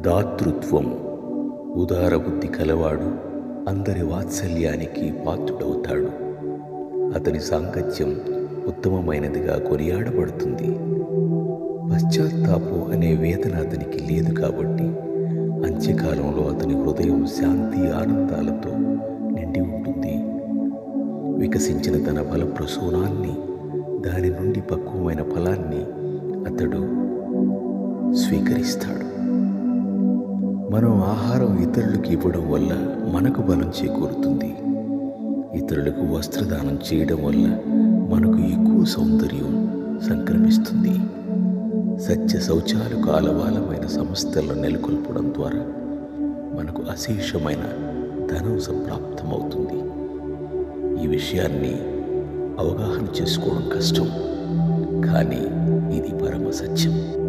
దాతృత్వం. ఉదార బుద్ధి కలవాడు అందరి వాత్సల్యానికి పాత్రుడవుతాడు. అతని సాంగత్యం ఉత్తమమైనదిగా కొనియాడబడుతుంది. పశ్చాత్తాపం అనే వేదన అతనికి లేదు కాబట్టి అంత్యకాలంలో అతని హృదయం శాంతి ఆనందాలతో నిండి ఉంటుంది. వికసించిన తన బల ప్రసూనాన్ని, దాని నుండి పక్వమైన ఫలాన్ని అతడు స్వీకరిస్తాడు. మనం ఆహారం ఇతరులకు ఇవ్వడం వల్ల మనకు బలం చేకూరుతుంది. ఇతరులకు వస్త్రదానం చేయడం వల్ల మనకు ఎక్కువ సౌందర్యం సంక్రమిస్తుంది. సత్య శౌచాలకు ఆలవాలమైన సంస్థలను నెలకొల్పడం ద్వారా మనకు అశేషమైన ధనం సంప్రాప్తమవుతుంది. ఈ విషయాన్ని అవగాహన చేసుకోవడం కష్టం, కానీ ఇది పరమ సత్యం.